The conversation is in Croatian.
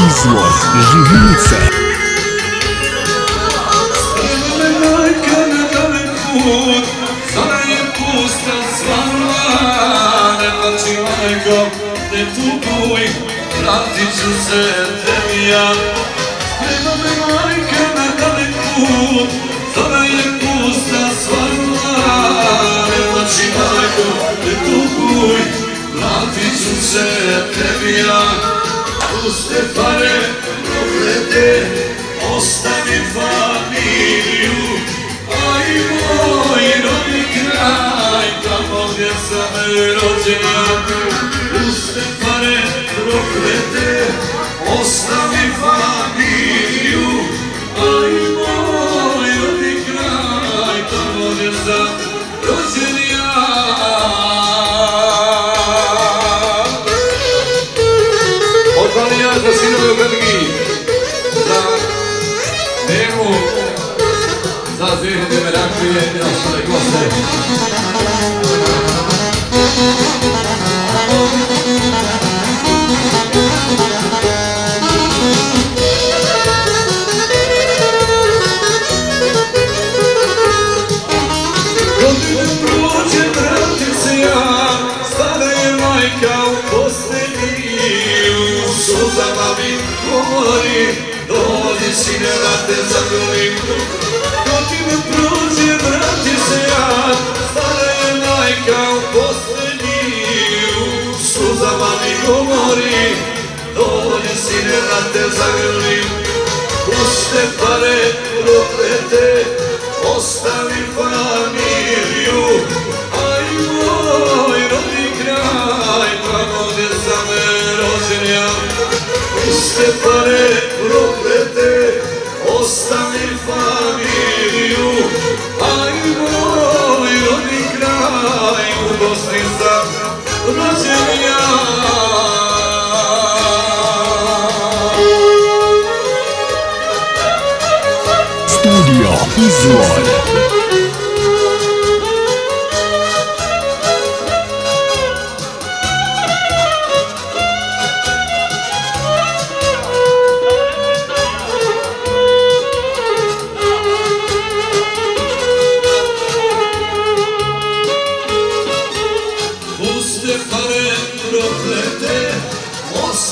Izvor Živice. Majka na dalek put, zora je pusta svala. Ne plači majko, ne tuguj, vratit ću se tebi ja. Sprema me majka na dalek put, zora je pusta svala. Ne plači majko, ne tuguj, vratit ću se tebi ja. Puste pare, proklete, ostavi familiju, a i moj rodni kraj, tamo gdje sam rođen ja. Puste pare, proklete, ostavi familiju, a i moj rodni kraj, tamo gdje sam rođen ja. Odvali ja za sinove u Belgiji, za Nemu, za Zvijehdine Meraklije i naše goste. Godine prođe, vratim se ja, stara je majka u posteliju, suzama mi govori, dođi sine da te zagrlim. Godine prođe, vratim se ja, stara je majka u posteliju, suzama mi govori, dođi sine da te zagrlim. Puste pare, proklete, ostavi familiju, a i moj rodni kraj, tamo gdje sam rođen ja. Puste pare, proklete, ostavi familiju, a i moj rodni kraj, u Bosni sam rođen ja. Studio Izvor. Puste pare, proklete,